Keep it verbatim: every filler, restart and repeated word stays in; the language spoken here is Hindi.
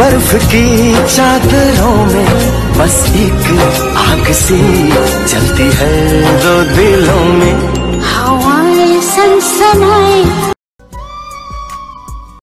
बर्फ की चादरों में बस एक आग सी जलती है दो दिलों में। हवाएं सनसनाए